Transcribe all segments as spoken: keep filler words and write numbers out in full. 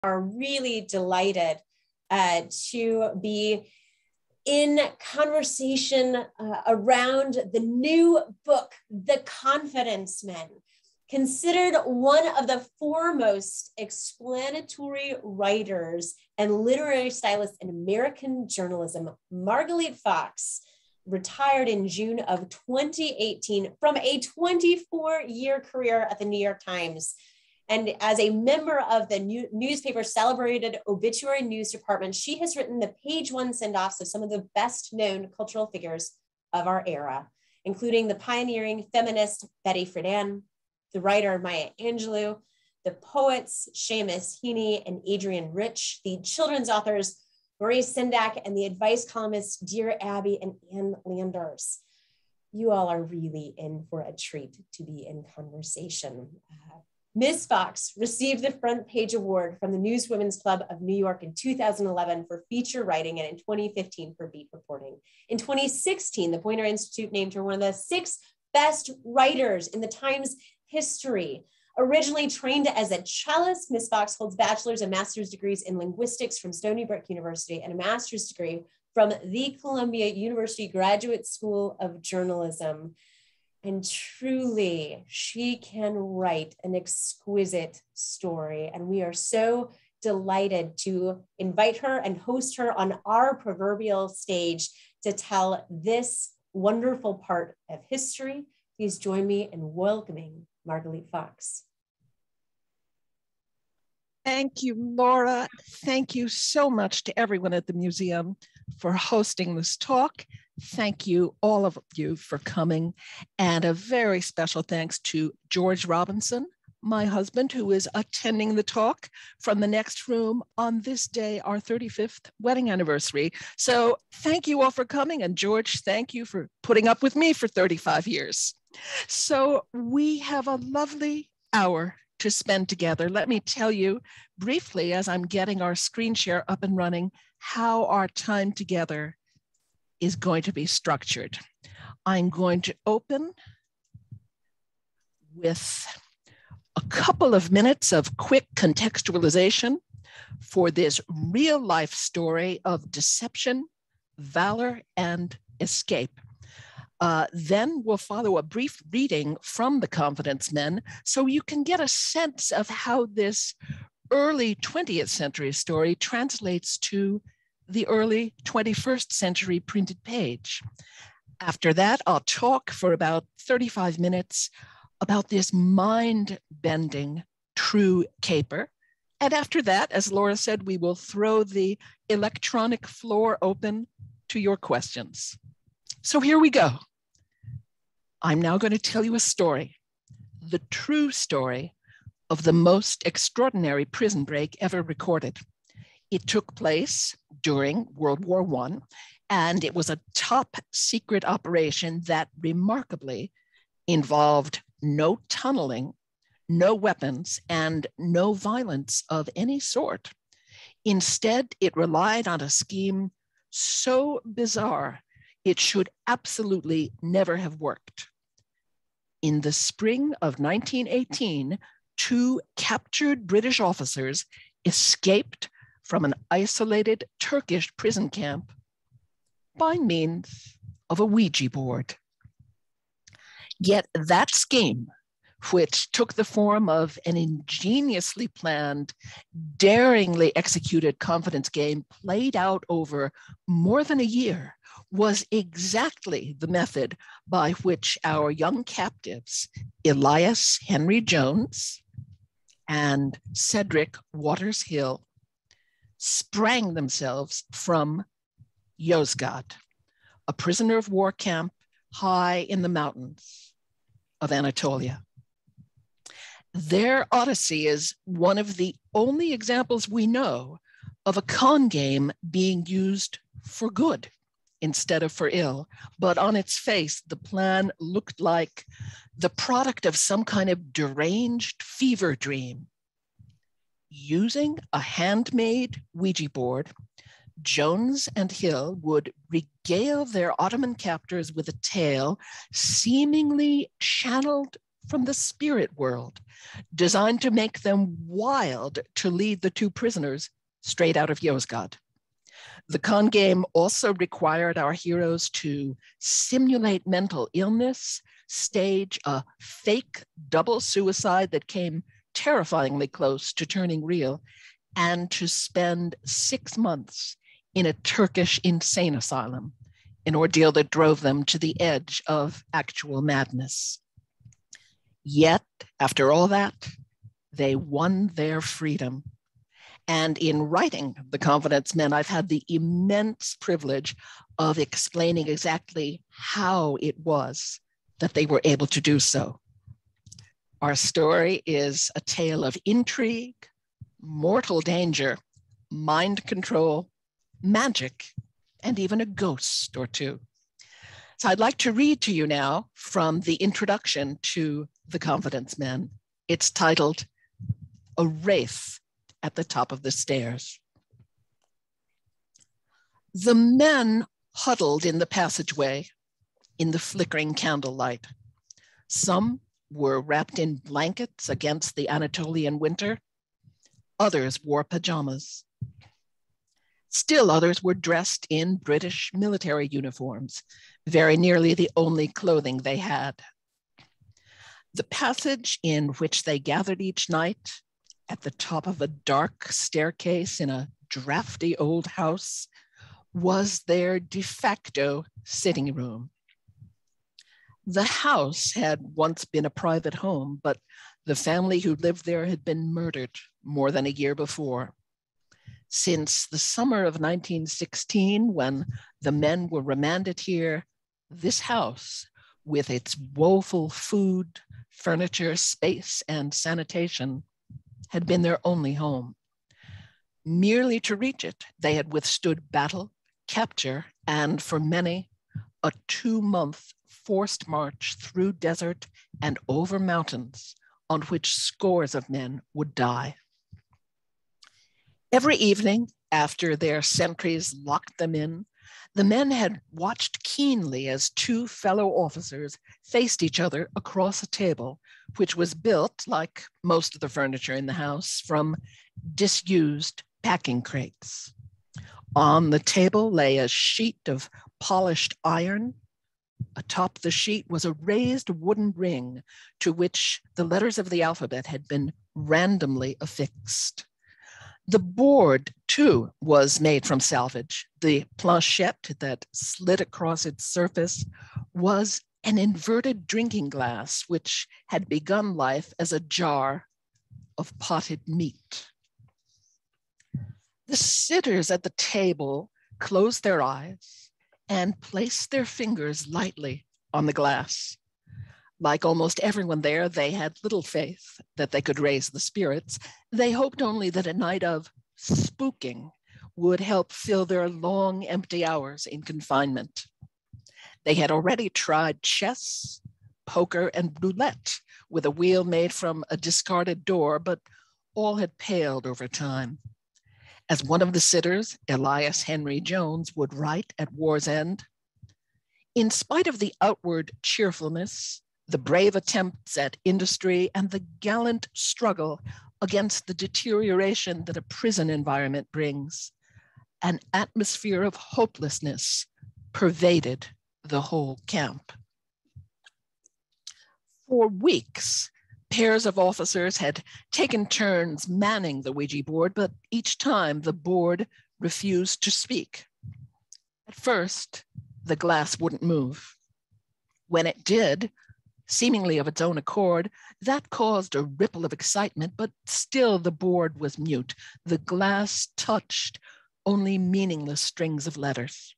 are really delighted uh, to be in conversation uh, around the new book, The Confidence Men, considered one of the foremost explanatory writers and literary stylists in American journalism. Margalit Fox retired in June of twenty eighteen from a twenty-four year career at the New York Times. And as a member of the new newspaper's celebrated obituary news department, she has written the page one send-offs of some of the best known cultural figures of our era, including the pioneering feminist Betty Friedan, the writer Maya Angelou, the poets Seamus Heaney and Adrienne Rich, the children's authors Maurice Sendak, and the advice columnists Dear Abby and Ann Landers. You all are really in for a treat to be in conversation. Uh, Miz Fox received the Front Page Award from the Newswomen's Club of New York in two thousand eleven for feature writing and in twenty fifteen for beat reporting. In twenty sixteen, the Poynter Institute named her one of the six best writers in the Times history. Originally trained as a cellist, Miz Fox holds bachelor's and master's degrees in linguistics from Stony Brook University and a master's degree from the Columbia University Graduate School of Journalism. And truly, she can write an exquisite story. And we are so delighted to invite her and host her on our proverbial stage to tell this wonderful part of history. Please join me in welcoming Margalit Fox. Thank you, Laura. Thank you so much to everyone at the museum for hosting this talk. Thank you, all of you, for coming. And a very special thanks to George Robinson, my husband, who is attending the talk from the next room on this day, our thirty-fifth wedding anniversary. So thank you all for coming. And George, thank you for putting up with me for thirty-five years. So we have a lovely hour to spend together. Let me tell you briefly, as I'm getting our screen share up and running, how our time together is going to be structured. I'm going to open with a couple of minutes of quick contextualization for this real life story of deception, valor, and escape. Uh, then we'll follow a brief reading from The Confidence Men so you can get a sense of how this early twentieth century story translates to the early twenty-first century printed page. After that, I'll talk for about thirty-five minutes about this mind-bending true caper. And after that, as Laura said, we will throw the electronic floor open to your questions. So here we go. I'm now going to tell you a story, the true story of the most extraordinary prison break ever recorded. It took place during World War One, and it was a top secret operation that remarkably involved no tunneling, no weapons, and no violence of any sort. Instead, it relied on a scheme so bizarre, it should absolutely never have worked. In the spring of nineteen eighteen, two captured British officers escaped from an isolated Turkish prison camp by means of a Ouija board. Yet that scheme, which took the form of an ingeniously planned, daringly executed confidence game played out over more than a year, was exactly the method by which our young captives, Elias Henry Jones and Cedric Waters Hill, sprang themselves from Yozgat, a prisoner of war camp high in the mountains of Anatolia. Their odyssey is one of the only examples we know of a con game being used for good instead of for ill. But on its face, the plan looked like the product of some kind of deranged fever dream. Using a handmade Ouija board, Jones and Hill would regale their Ottoman captors with a tale seemingly channeled from the spirit world, designed to make them wild to lead the two prisoners straight out of Yozgat. The con game also required our heroes to simulate mental illness, stage a fake double suicide that came terrifyingly close to turning real, and to spend six months in a Turkish insane asylum, an ordeal that drove them to the edge of actual madness. Yet, after all that, they won their freedom. And in writing The Confidence Men, I've had the immense privilege of explaining exactly how it was that they were able to do so. Our story is a tale of intrigue, mortal danger, mind control, magic, and even a ghost or two. So I'd like to read to you now from the introduction to The Confidence Men. It's titled, A Wraith at the Top of the Stairs. The men huddled in the passageway in the flickering candlelight. Some were wrapped in blankets against the Anatolian winter. Others wore pajamas. Still others were dressed in British military uniforms, very nearly the only clothing they had. The passage in which they gathered each night, at the top of a dark staircase in a drafty old house, was their de facto sitting room. The house had once been a private home, but the family who lived there had been murdered more than a year before. Since the summer of nineteen sixteen, when the men were remanded here, this house, with its woeful food, furniture, space, and sanitation, had been their only home. Merely to reach it, they had withstood battle, capture, and for many, a two-month forced march through desert and over mountains on which scores of men would die. Every evening, after their sentries locked them in, the men had watched keenly as two fellow officers faced each other across a table, which was built, like most of the furniture in the house, from disused packing crates. On the table lay a sheet of polished iron. Atop the sheet was a raised wooden ring to which the letters of the alphabet had been randomly affixed. The board, too, was made from salvage. The planchette that slid across its surface was an inverted drinking glass, which had begun life as a jar of potted meat. The sitters at the table closed their eyes and placed their fingers lightly on the glass. Like almost everyone there, they had little faith that they could raise the spirits. They hoped only that a night of spooking would help fill their long, empty hours in confinement. They had already tried chess, poker, and roulette with a wheel made from a discarded door, but all had paled over time. As one of the sitters, Elias Henry Jones, would write at war's end, in spite of the outward cheerfulness, the brave attempts at industry, and the gallant struggle against the deterioration that a prison environment brings, an atmosphere of hopelessness pervaded the whole camp. For weeks, pairs of officers had taken turns manning the Ouija board, but each time the board refused to speak. At first, the glass wouldn't move. When it did, seemingly of its own accord, that caused a ripple of excitement, but still the board was mute. The glass touched only meaningless strings of letters.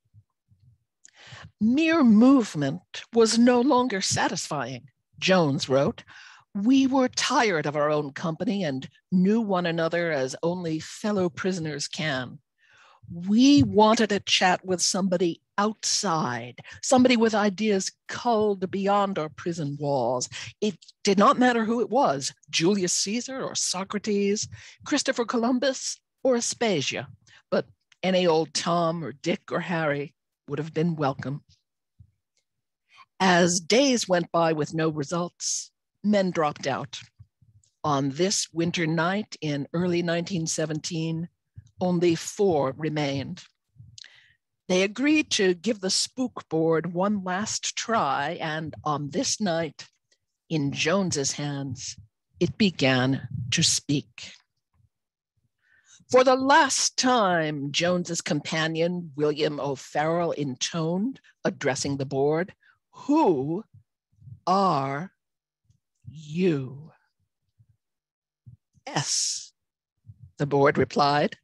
Mere movement was no longer satisfying, Jones wrote. We were tired of our own company and knew one another as only fellow prisoners can. We wanted a chat with somebody outside, somebody with ideas culled beyond our prison walls. It did not matter who it was, Julius Caesar or Socrates, Christopher Columbus or Aspasia, but any old Tom or Dick or Harry would have been welcome. As days went by with no results, men dropped out. On this winter night in early nineteen seventeen, only four remained. They agreed to give the spook board one last try, and on this night, in Jones's hands, it began to speak. For the last time, Jones's companion, William O'Farrell, intoned, addressing the board, "Who are you?" S, the board replied.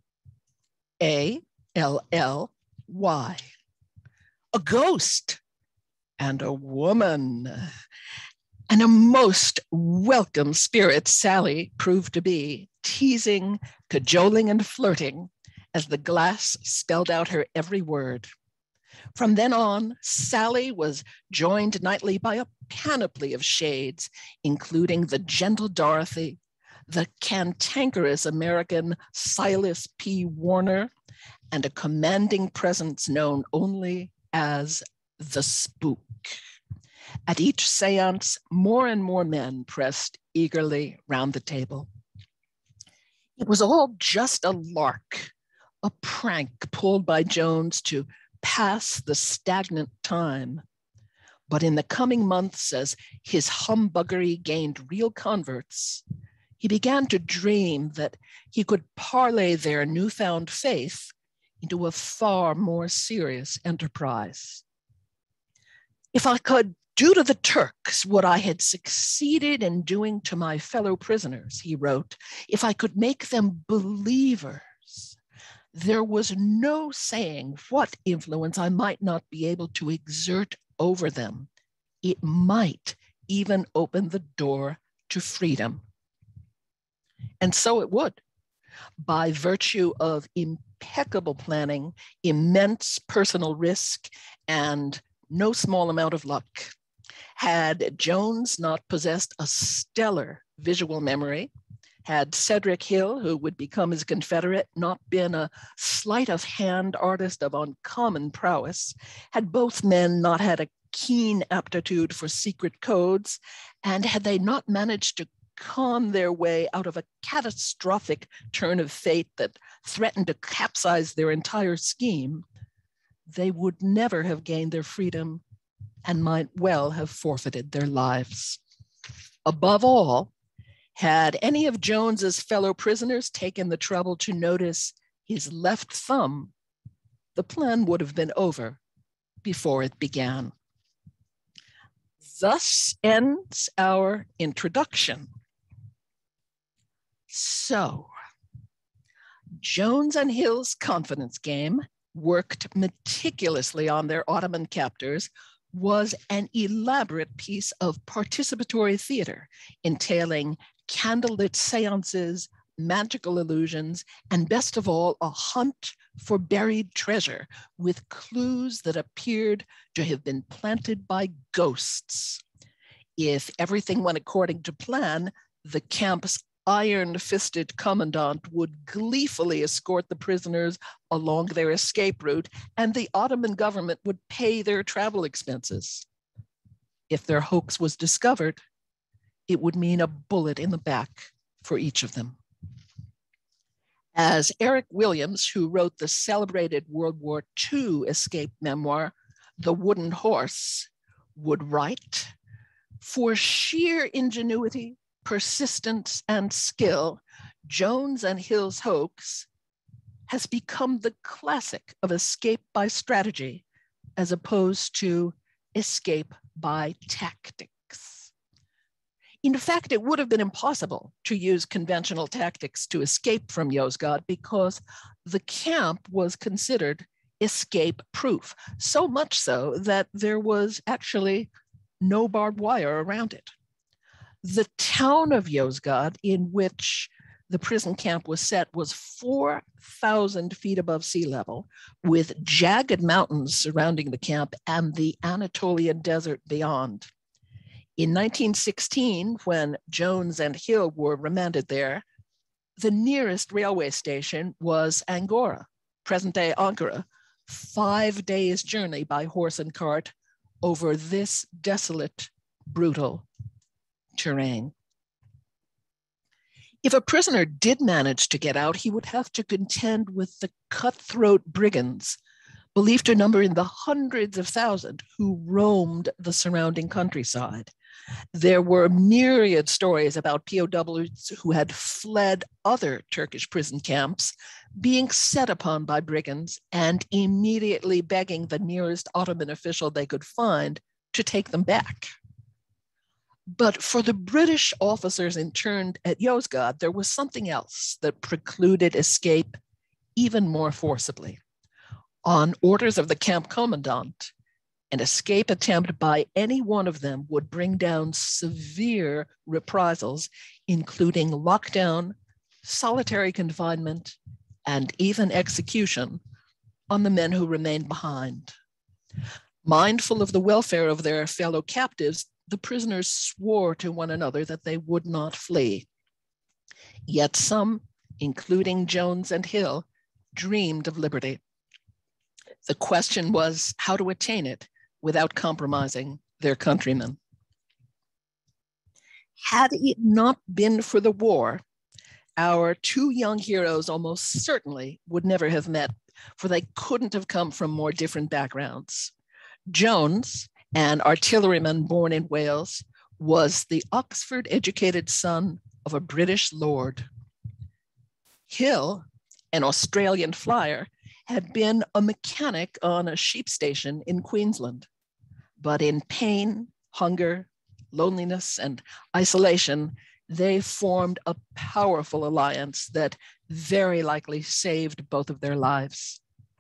A L L Y. A ghost and a woman. And a most welcome spirit Sally proved to be, teasing, cajoling, and flirting as the glass spelled out her every word. From then on, Sally was joined nightly by a panoply of shades, including the gentle Dorothy, the cantankerous American Silas P. Warner, and a commanding presence known only as the Spook. At each seance, more and more men pressed eagerly round the table. It was all just a lark, a prank pulled by Jones to pass the stagnant time. But in the coming months, as his humbuggery gained real converts, he began to dream that he could parlay their newfound faith into a far more serious enterprise. If I could do to the Turks what I had succeeded in doing to my fellow prisoners, he wrote, if I could make them believers, there was no saying what influence I might not be able to exert over them. It might even open the door to freedom. And so it would, by virtue of impeccable planning, immense personal risk, and no small amount of luck. Had Jones not possessed a stellar visual memory, had Cedric Hill, who would become his confederate, not been a sleight of hand artist of uncommon prowess, had both men not had a keen aptitude for secret codes, and had they not managed to con their way out of a catastrophic turn of fate that threatened to capsize their entire scheme, they would never have gained their freedom and might well have forfeited their lives. Above all, had any of Jones's fellow prisoners taken the trouble to notice his left thumb, the plan would have been over before it began. Thus ends our introduction. So, Jones and Hill's confidence game, worked meticulously on their Ottoman captors, was an elaborate piece of participatory theater, entailing candlelit seances, magical illusions, and best of all, a hunt for buried treasure with clues that appeared to have been planted by ghosts. If everything went according to plan, the camp's iron-fisted commandant would gleefully escort the prisoners along their escape route, and the Ottoman government would pay their travel expenses. If their hoax was discovered, it would mean a bullet in the back for each of them. As Eric Williams, who wrote the celebrated World War Two escape memoir, The Wooden Horse, would write, for sheer ingenuity, persistence, and skill, Jones and Hill's hoax has become the classic of escape by strategy as opposed to escape by tactics. In fact, it would have been impossible to use conventional tactics to escape from Yozgat because the camp was considered escape-proof, so much so that there was actually no barbed wire around it. The town of Yozgat, in which the prison camp was set, was four thousand feet above sea level, with jagged mountains surrounding the camp and the Anatolian desert beyond. In nineteen sixteen, when Jones and Hill were remanded there, the nearest railway station was Angora, present-day Ankara, five days' journey by horse and cart over this desolate, brutal terrain. If a prisoner did manage to get out, he would have to contend with the cutthroat brigands, believed to number in the hundreds of thousands, who roamed the surrounding countryside. There were myriad stories about P O Ws who had fled other Turkish prison camps, being set upon by brigands and immediately begging the nearest Ottoman official they could find to take them back. But for the British officers interned at Yozgad, there was something else that precluded escape even more forcibly. On orders of the camp commandant, an escape attempt by any one of them would bring down severe reprisals, including lockdown, solitary confinement, and even execution on the men who remained behind. Mindful of the welfare of their fellow captives, the prisoners swore to one another that they would not flee. Yet some, including Jones and Hill, dreamed of liberty. The question was how to attain it without compromising their countrymen. Had it not been for the war, our two young heroes almost certainly would never have met, for they couldn't have come from more different backgrounds. Jones, an artilleryman born in Wales, was the Oxford-educated son of a British lord. Hill, an Australian flyer, had been a mechanic on a sheep station in Queensland. But in pain, hunger, loneliness, and isolation, they formed a powerful alliance that very likely saved both of their lives.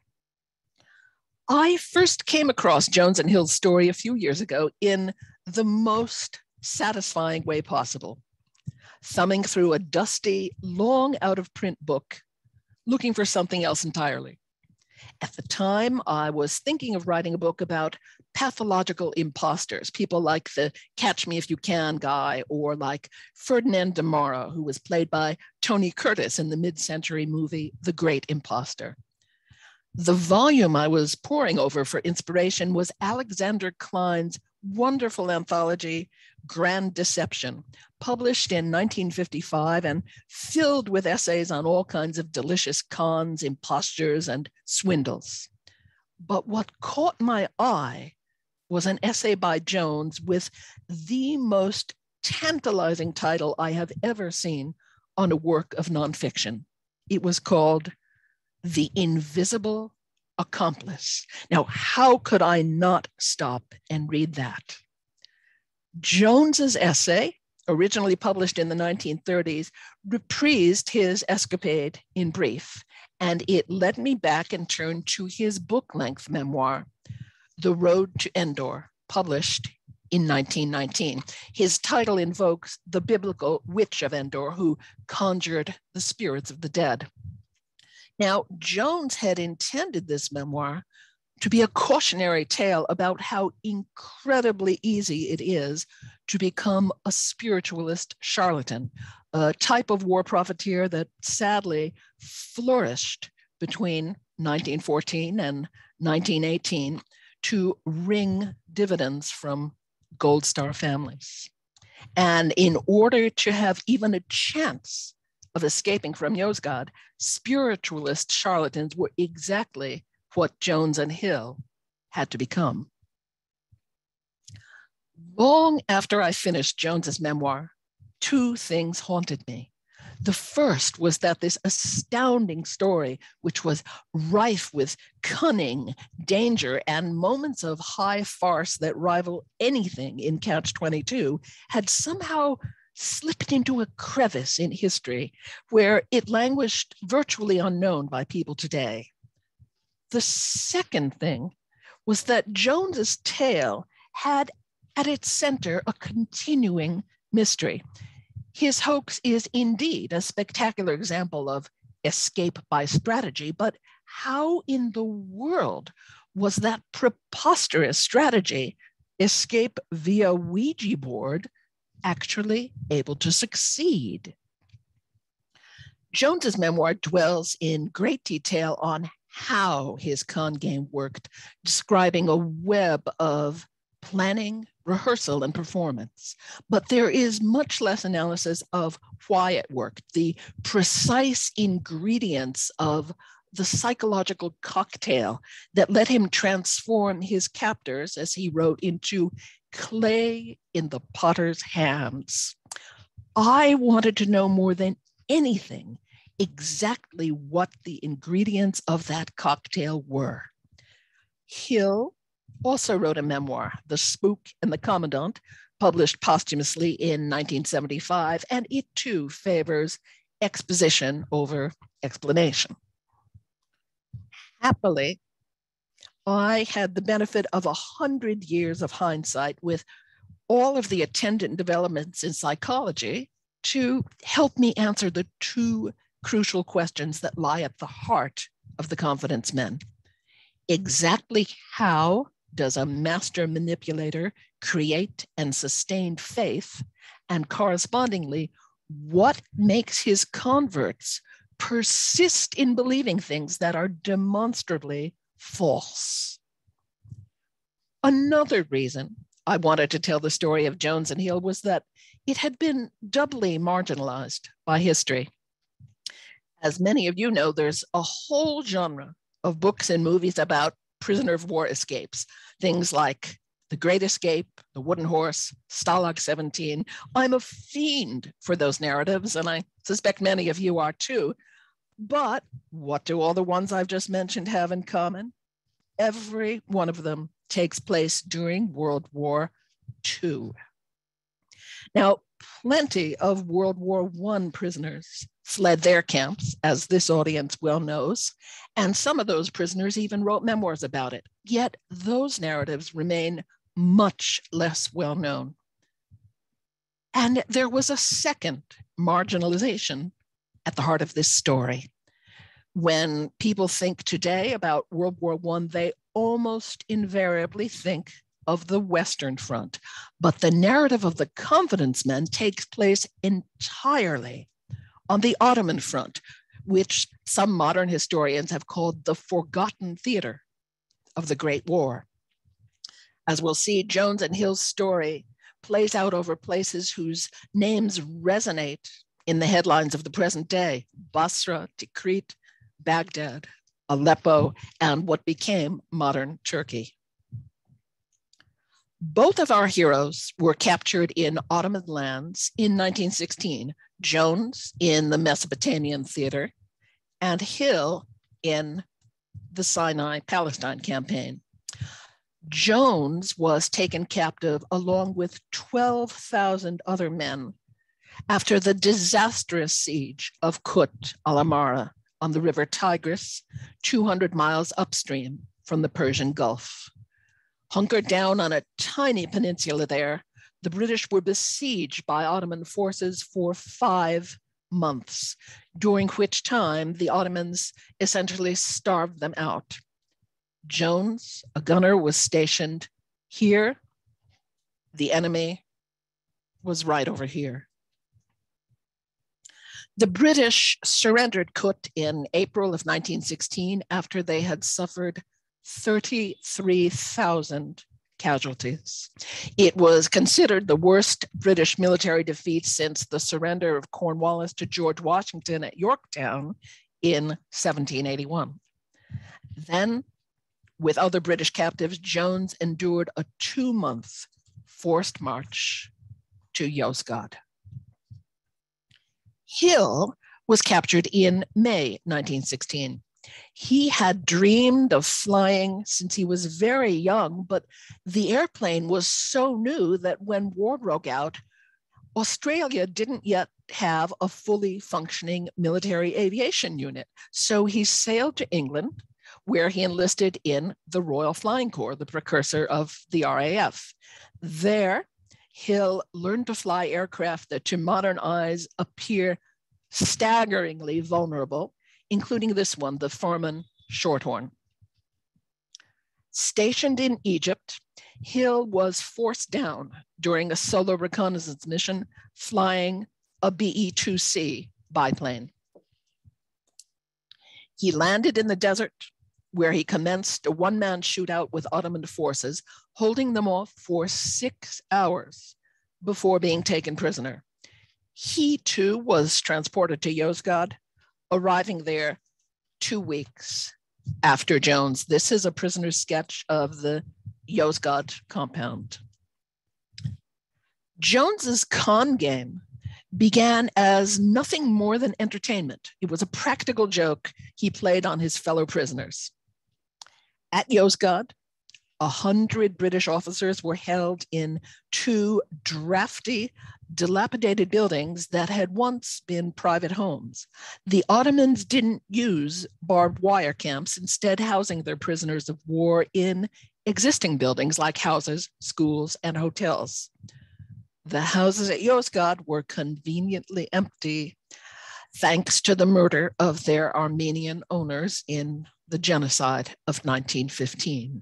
I first came across Jones and Hill's story a few years ago in the most satisfying way possible, thumbing through a dusty, long out-of-print book, looking for something else entirely. At the time, I was thinking of writing a book about pathological imposters, people like the Catch Me If You Can guy, or like Ferdinand de Mara, who was played by Tony Curtis in the mid-century movie The Great Imposter. The volume I was poring over for inspiration was Alexander Klein's wonderful anthology, Grand Deception, published in nineteen fifty-five and filled with essays on all kinds of delicious cons, impostures, and swindles. But what caught my eye was an essay by Jones with the most tantalizing title I have ever seen on a work of nonfiction. It was called The Invisible Accomplice. Now, how could I not stop and read that? Jones's essay, originally published in the nineteen thirties, reprised his escapade in brief, and it led me back and turned to his book-length memoir, The Road to Endor, published in nineteen nineteen. His title invokes the biblical witch of Endor, who conjured the spirits of the dead. Now, Jones had intended this memoir to be a cautionary tale about how incredibly easy it is to become a spiritualist charlatan, a type of war profiteer that sadly flourished between nineteen fourteen and nineteen eighteen to wring dividends from Gold Star families. And in order to have even a chance of escaping from Yozgad, spiritualist charlatans were exactly what Jones and Hill had to become. Long after I finished Jones's memoir, two things haunted me. The first was that this astounding story, which was rife with cunning, danger, and moments of high farce that rival anything in Catch twenty-two, had somehow slipped into a crevice in history where it languished virtually unknown by people today. The second thing was that Jones's tale had at its center a continuing mystery. His hoax is indeed a spectacular example of escape by strategy, but how in the world was that preposterous strategy, escape via Ouija board, actually able to succeed? Jones's memoir dwells in great detail on how his con game worked, describing a web of planning, rehearsal, and performance. But there is much less analysis of why it worked, the precise ingredients of the psychological cocktail that let him transform his captors, as he wrote, into clay in the potter's hands. I wanted to know more than anything exactly what the ingredients of that cocktail were. Hill also wrote a memoir, The Spook and the Commandant, published posthumously in nineteen seventy-five, and it too favors exposition over explanation. Happily, I had the benefit of a hundred years of hindsight with all of the attendant developments in psychology to help me answer the two crucial questions that lie at the heart of the confidence men. Exactly how does a master manipulator create and sustain faith? And correspondingly, what makes his converts persist in believing things that are demonstrably false? Another reason I wanted to tell the story of Jones and Hill was that it had been doubly marginalized by history. As many of you know, there's a whole genre of books and movies about prisoner of war escapes, things like The Great Escape, The Wooden Horse, Stalag seventeen. I'm a fiend for those narratives, and I suspect many of you are too. But what do all the ones I've just mentioned have in common? Every one of them takes place during World War Two. Now, plenty of World War One prisoners fled their camps, as this audience well knows, and some of those prisoners even wrote memoirs about it. Yet those narratives remain much less well known. And there was a second marginalization at the heart of this story. When people think today about World War One, they almost invariably think of the Western Front. But the narrative of the confidence men takes place entirely on the Ottoman front, which some modern historians have called the forgotten theater of the Great War. As we'll see, Jones and Hill's story plays out over places whose names resonate in the headlines of the present day: Basra, Tikrit, Baghdad, Aleppo, and what became modern Turkey. Both of our heroes were captured in Ottoman lands in nineteen sixteen, Jones in the Mesopotamian theater, and Hill in the Sinai Palestine campaign. Jones was taken captive along with twelve thousand other men after the disastrous siege of Kut al-Amara on the river Tigris, two hundred miles upstream from the Persian Gulf. Hunkered down on a tiny peninsula there, the British were besieged by Ottoman forces for five months, during which time the Ottomans essentially starved them out. Jones, a gunner, was stationed here. The enemy was right over here. The British surrendered Kut in April of nineteen sixteen after they had suffered thirty-three thousand casualties. It was considered the worst British military defeat since the surrender of Cornwallis to George Washington at Yorktown in seventeen eighty-one. Then, with other British captives, Jones endured a two-month forced march to Yozgad. Hill was captured in May nineteen sixteen. He had dreamed of flying since he was very young, but the airplane was so new that when war broke out, Australia didn't yet have a fully functioning military aviation unit. So he sailed to England, where he enlisted in the Royal Flying Corps, the precursor of the R A F. There, Hill learned to fly aircraft that to modern eyes appear staggeringly vulnerable, including this one, the Farman Shorthorn. Stationed in Egypt, Hill was forced down during a solo reconnaissance mission flying a B E two C biplane. He landed in the desert where he commenced a one-man shootout with Ottoman forces, holding them off for six hours before being taken prisoner. He too was transported to Yozgad, arriving there two weeks after Jones. This is a prisoner's sketch of the Yozgad compound. Jones's con game began as nothing more than entertainment. It was a practical joke he played on his fellow prisoners. At Yozgad, a hundred British officers were held in two drafty, dilapidated buildings that had once been private homes. The Ottomans didn't use barbed wire camps, instead housing their prisoners of war in existing buildings like houses, schools, and hotels. The houses at Yozgad were conveniently empty thanks to the murder of their Armenian owners in the genocide of nineteen fifteen.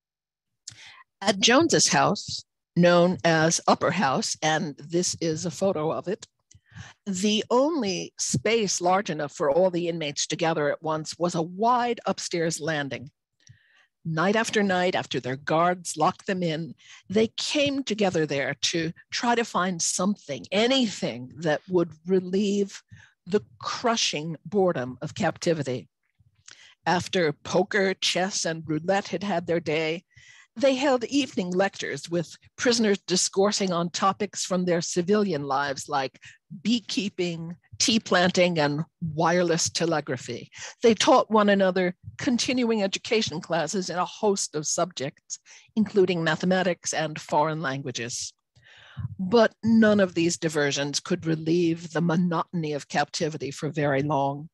At Jones's house, known as Upper House, and this is a photo of it, the only space large enough for all the inmates to gather at once was a wide upstairs landing. Night after night, after their guards locked them in, they came together there to try to find something, anything that would relieve the crushing boredom of captivity. After poker, chess, and roulette had had their day, they held evening lectures with prisoners discoursing on topics from their civilian lives like beekeeping, tea planting, and wireless telegraphy. They taught one another continuing education classes in a host of subjects, including mathematics and foreign languages. But none of these diversions could relieve the monotony of captivity for very long.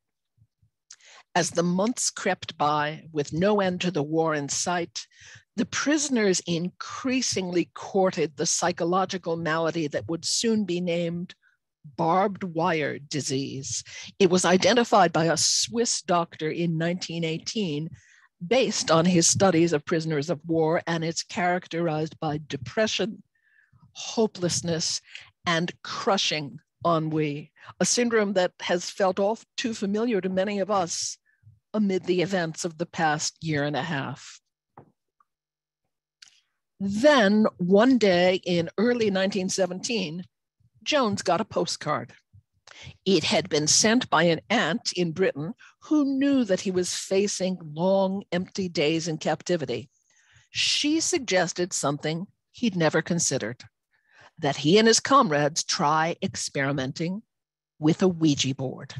As the months crept by with no end to the war in sight, the prisoners increasingly courted the psychological malady that would soon be named barbed wire disease. It was identified by a Swiss doctor in nineteen eighteen based on his studies of prisoners of war, and it's characterized by depression, hopelessness, and crushing ennui, a syndrome that has felt all too familiar to many of us amid the events of the past year and a half. Then, one day in early nineteen seventeen, Jones got a postcard. It had been sent by an aunt in Britain who knew that he was facing long, empty days in captivity. She suggested something he'd never considered, that he and his comrades try experimenting with a Ouija board.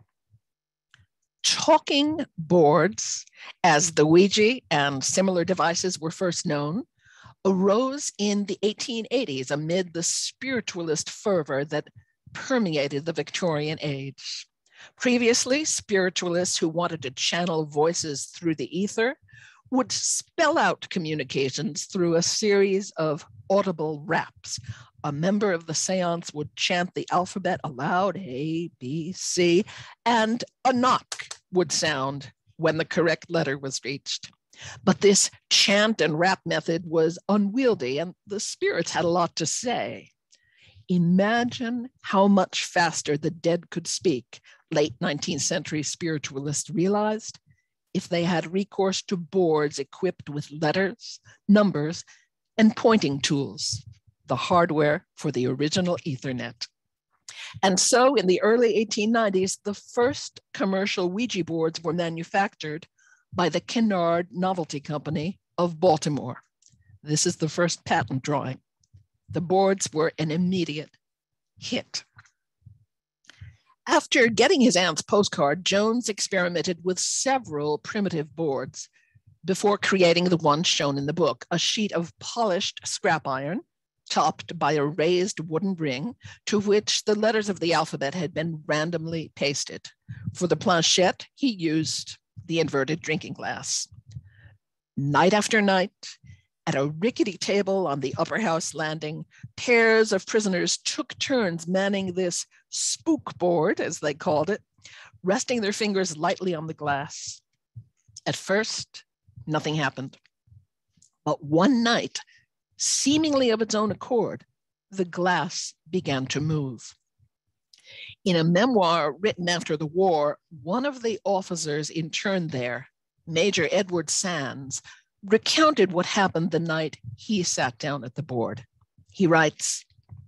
Talking boards, as the Ouija and similar devices were first known, arose in the eighteen eighties amid the spiritualist fervor that permeated the Victorian age. Previously, spiritualists who wanted to channel voices through the ether would spell out communications through a series of audible raps. A member of the seance would chant the alphabet aloud, A, B, C, and a knock would sound when the correct letter was reached. But this chant and rap method was unwieldy, and the spirits had a lot to say. Imagine how much faster the dead could speak, late nineteenth century spiritualists realized, if they had recourse to boards equipped with letters, numbers, and pointing tools, the hardware for the original Ethernet. And so in the early eighteen nineties, the first commercial Ouija boards were manufactured by the Kennard Novelty Company of Baltimore. This is the first patent drawing. The boards were an immediate hit. After getting his aunt's postcard, Jones experimented with several primitive boards before creating the one shown in the book, a sheet of polished scrap iron topped by a raised wooden ring to which the letters of the alphabet had been randomly pasted. For the planchette, he used the inverted drinking glass. Night after night, at a rickety table on the upper house landing, pairs of prisoners took turns manning this spook board, as they called it, resting their fingers lightly on the glass. At first, nothing happened. But one night, seemingly of its own accord, the glass began to move. In a memoir written after the war, one of the officers interned there Major Edward Sands, recounted what happened the night he sat down at the board. He writes,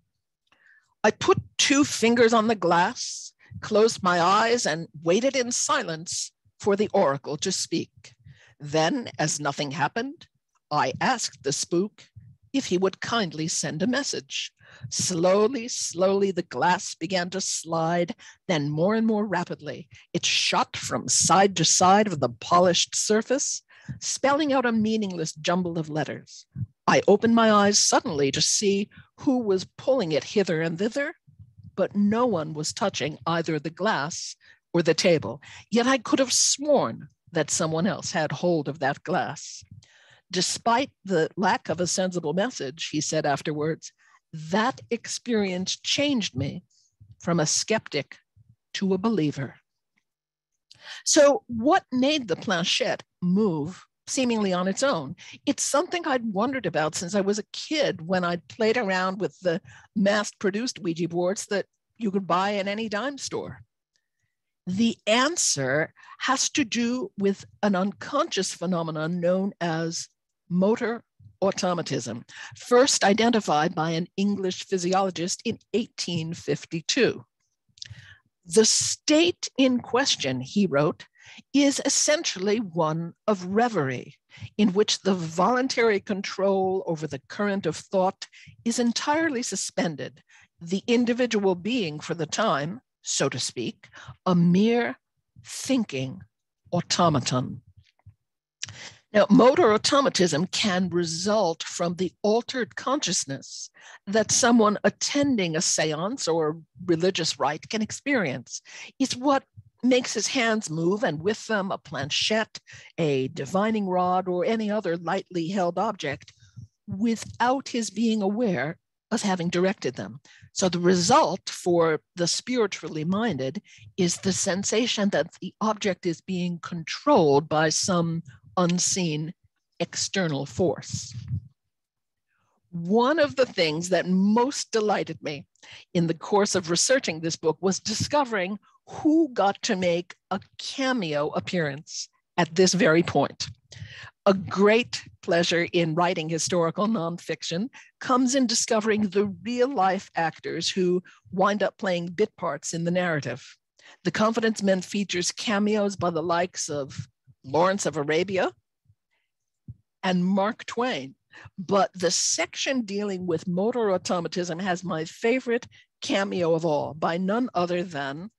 "I put two fingers on the glass, closed my eyes, and waited in silence for the oracle to speak. Then, as nothing happened, I asked the spook if he would kindly send a message. Slowly, slowly, the glass began to slide, then more and more rapidly, it shot from side to side of the polished surface, spelling out a meaningless jumble of letters. I opened my eyes suddenly to see who was pulling it hither and thither, but no one was touching either the glass or the table. Yet I could have sworn that someone else had hold of that glass. Despite the lack of a sensible message," he said afterwards, "that experience changed me from a skeptic to a believer." So what made the planchette move seemingly on its own? It's something I'd wondered about since I was a kid, when I'd played around with the mass-produced Ouija boards that you could buy in any dime store. The answer has to do with an unconscious phenomenon known as motor automatism, first identified by an English physiologist in eighteen fifty-two. "The state in question," he wrote, "is essentially one of reverie, in which the voluntary control over the current of thought is entirely suspended, the individual being for the time, so to speak, a mere thinking automaton." Now, motor automatism can result from the altered consciousness that someone attending a seance or religious rite can experience. It's what makes his hands move, and with them a planchette, a divining rod, or any other lightly held object, without his being aware of having directed them. So the result for the spiritually minded is the sensation that the object is being controlled by some unseen external force. One of the things that most delighted me in the course of researching this book was discovering who got to make a cameo appearance at this very point. A great pleasure in writing historical nonfiction comes in discovering the real-life actors who wind up playing bit parts in the narrative. The Confidence Men features cameos by the likes of Lawrence of Arabia and Mark Twain. But the section dealing with motor automatism has my favorite cameo of all, by none other than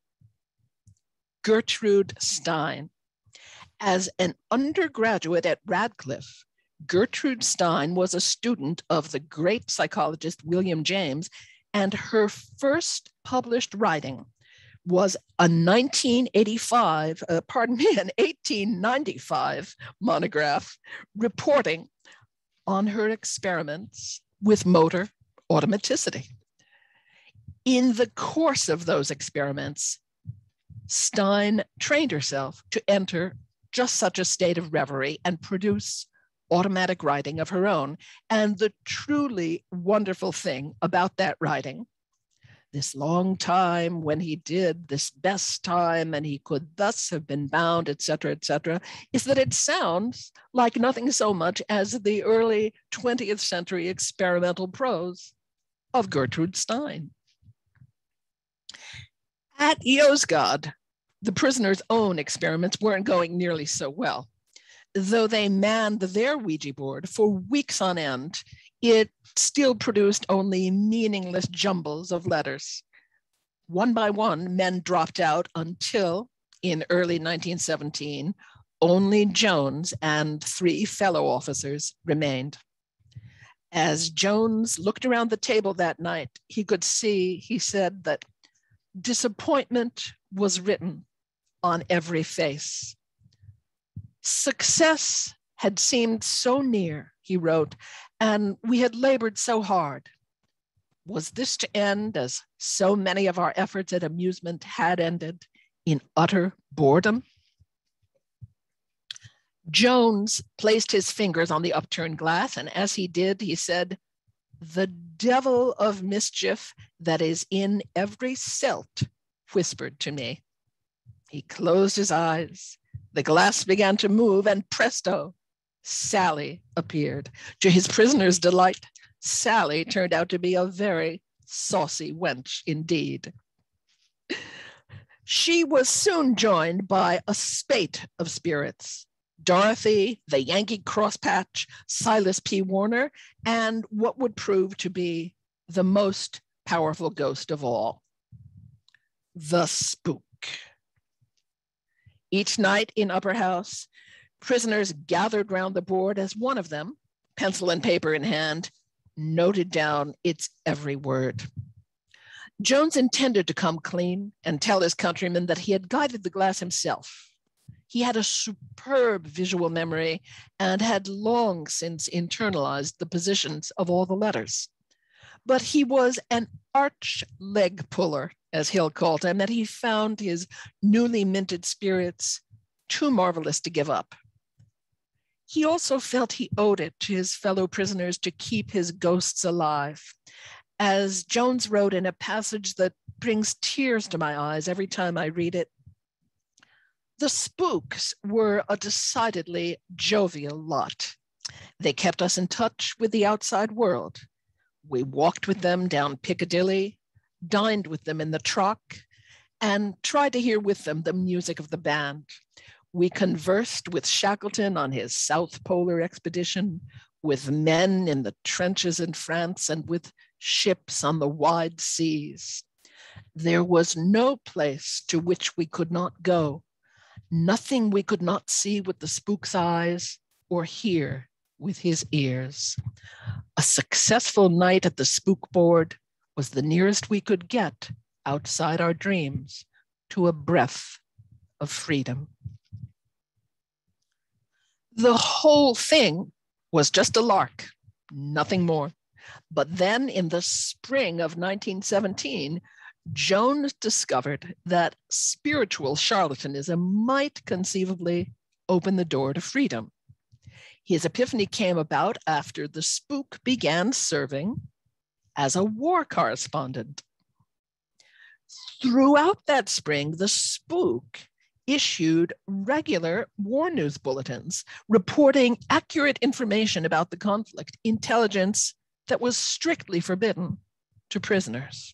Gertrude Stein. As an undergraduate at Radcliffe, Gertrude Stein was a student of the great psychologist William James, and her first published writing was a nineteen eighty-five, uh, pardon me, an eighteen ninety-five monograph reporting on her experiments with motor automaticity. In the course of those experiments, Stein trained herself to enter just such a state of reverie and produce automatic writing of her own. And the truly wonderful thing about that writing, this long time when he did, this best time, and he could thus have been bound, et cetera, et cetera, is that it sounds like nothing so much as the early twentieth century experimental prose of Gertrude Stein. At Yozgad, the prisoners' own experiments weren't going nearly so well. Though they manned their Ouija board for weeks on end, it still produced only meaningless jumbles of letters. One by one, men dropped out until, in early nineteen seventeen, only Jones and three fellow officers remained. As Jones looked around the table that night, he could see, he said, that disappointment was written on every face. Success had seemed so near, he wrote, and we had labored so hard. Was this to end, as so many of our efforts at amusement had ended, in utter boredom? Jones placed his fingers on the upturned glass, and as he did, he said, "The devil of mischief that is in every celt whispered to me." He closed his eyes. The The glass began to move, and presto, Sally appeared. To his prisoner's delight, Sally turned out to be a very saucy wench indeed. She was soon joined by a spate of spirits: Dorothy, the Yankee Crosspatch, Silas P. Warner, and what would prove to be the most powerful ghost of all, the spook. Each night in Upper House, prisoners gathered round the board as one of them, pencil and paper in hand, noted down its every word. Jones intended to come clean and tell his countrymen that he had guided the glass himself. He had a superb visual memory and had long since internalized the positions of all the letters. But he was an arch leg puller, as Hill called him, that he found his newly minted spirits too marvelous to give up. He also felt he owed it to his fellow prisoners to keep his ghosts alive. As Jones wrote in a passage that brings tears to my eyes every time I read it, the spooks were a decidedly jovial lot. They kept us in touch with the outside world. We walked with them down Piccadilly, dined with them in the truck, and tried to hear with them the music of the band. We conversed with Shackleton on his South Polar expedition, with men in the trenches in France, and with ships on the wide seas. There was no place to which we could not go, nothing we could not see with the spook's eyes or hear with his ears. A successful night at the spook board was the nearest we could get outside our dreams to a breath of freedom. The whole thing was just a lark, nothing more. But then in the spring of nineteen seventeen, Jones discovered that spiritual charlatanism might conceivably open the door to freedom. His epiphany came about after the spook began serving as a war correspondent. Throughout that spring, the spook issued regular war news bulletins reporting accurate information about the conflict, intelligence that was strictly forbidden to prisoners.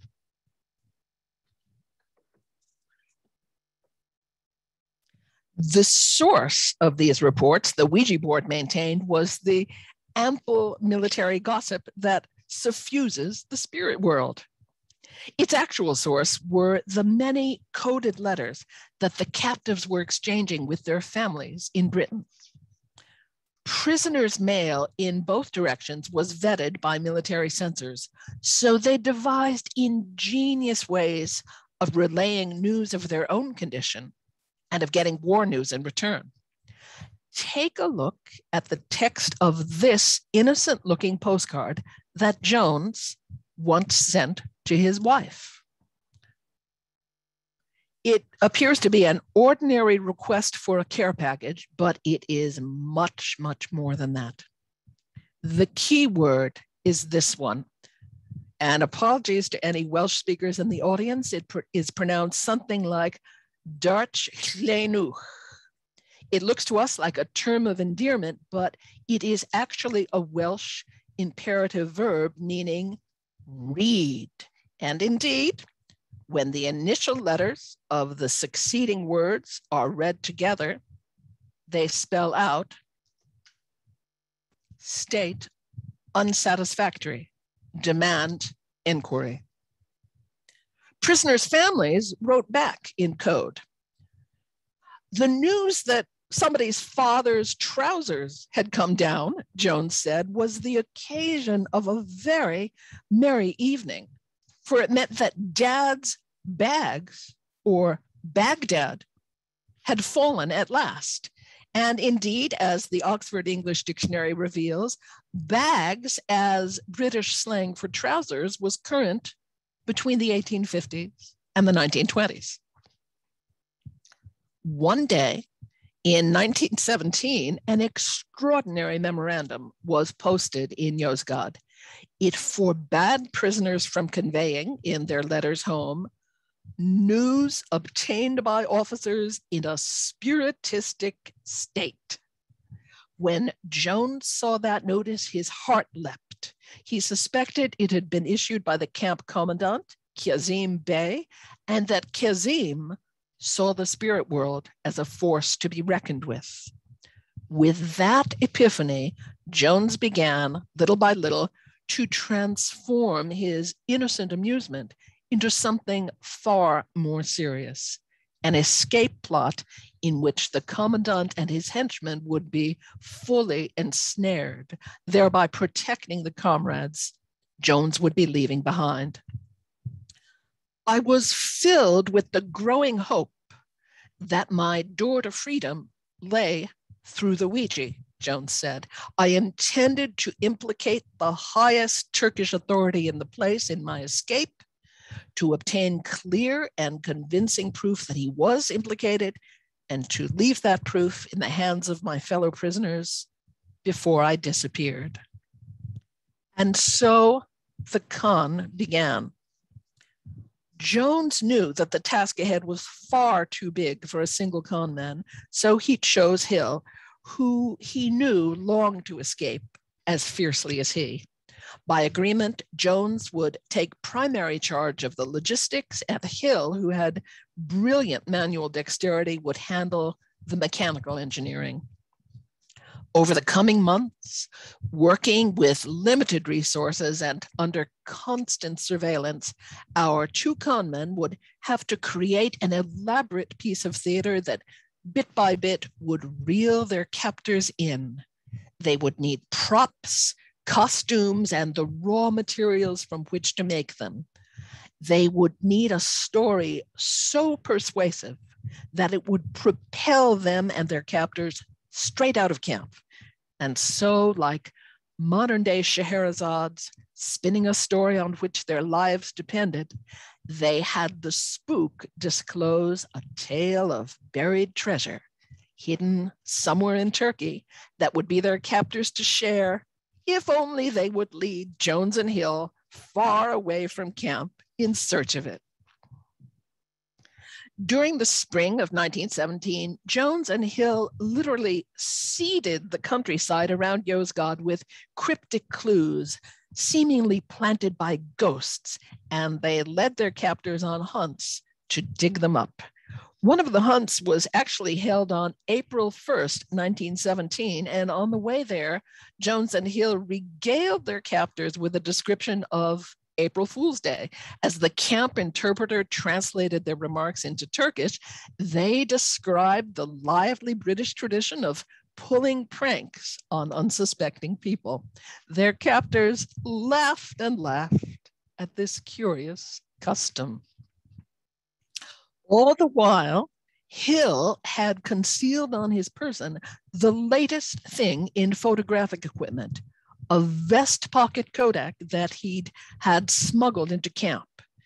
The source of these reports, the Ouija board maintained, was the ample military gossip that suffuses the spirit world. Its actual source were the many coded letters that the captives were exchanging with their families in Britain. Prisoners' mail in both directions was vetted by military censors, so they devised ingenious ways of relaying news of their own condition and of getting war news in return. Take a look at the text of this innocent-looking postcard that Jones once sent to his wife. It appears to be an ordinary request for a care package, but it is much, much more than that. The key word is this one. And apologies to any Welsh speakers in the audience, it pr- is pronounced something like Darch Llenwch. It looks to us like a term of endearment, but it is actually a Welsh imperative verb meaning read. And indeed, when the initial letters of the succeeding words are read together, they spell out state unsatisfactory, demand inquiry. Prisoners' families wrote back in code. The news that somebody's father's trousers had come down, Jones said, was the occasion of a very merry evening, for it meant that Dad's bags, or Baghdad, had fallen at last. And indeed, as the Oxford English Dictionary reveals, bags as British slang for trousers was current between the eighteen fifties and the nineteen twenties. One day in nineteen seventeen, an extraordinary memorandum was posted in Yozgad. It forbade prisoners from conveying in their letters home news obtained by officers in a spiritistic state. When Jones saw that notice, his heart leapt. He suspected it had been issued by the camp commandant, Kazim Bey, and that Kazim saw the spirit world as a force to be reckoned with. With that epiphany, Jones began, little by little, to transform his innocent amusement into something far more serious, an escape plot in which the commandant and his henchmen would be fully ensnared, thereby protecting the comrades Jones would be leaving behind. I was filled with the growing hope that my door to freedom lay through the Ouija, Jones said. I intended to implicate the highest Turkish authority in the place in my escape, to obtain clear and convincing proof that he was implicated, and to leave that proof in the hands of my fellow prisoners before I disappeared. And so the con began. Jones knew that the task ahead was far too big for a single con man, so he chose Hill, who he knew longed to escape as fiercely as he. By agreement, Jones would take primary charge of the logistics, and Hill, who had brilliant manual dexterity, would handle the mechanical engineering. Over the coming months, working with limited resources and under constant surveillance, our two conmen would have to create an elaborate piece of theater that bit by bit would reel their captors in. They would need props, costumes, and the raw materials from which to make them. They would need a story so persuasive that it would propel them and their captors straight out of camp. And so, like modern day Scheherazads spinning a story on which their lives depended, they had the spook disclose a tale of buried treasure hidden somewhere in Turkey that would be their captors to share, if only they would lead Jones and Hill far away from camp in search of it. During the spring of nineteen seventeen, Jones and Hill literally seeded the countryside around Yozgad with cryptic clues, seemingly planted by ghosts, and they led their captors on hunts to dig them up. One of the hunts was actually held on April first, nineteen seventeen, and on the way there, Jones and Hill regaled their captors with a description of April Fool's Day. As the camp interpreter translated their remarks into Turkish, they described the lively British tradition of pulling pranks on unsuspecting people. Their captors laughed and laughed at this curious custom. All the while, Hill had concealed on his person the latest thing in photographic equipment, a vest pocket Kodak that he'd had smuggled into camp.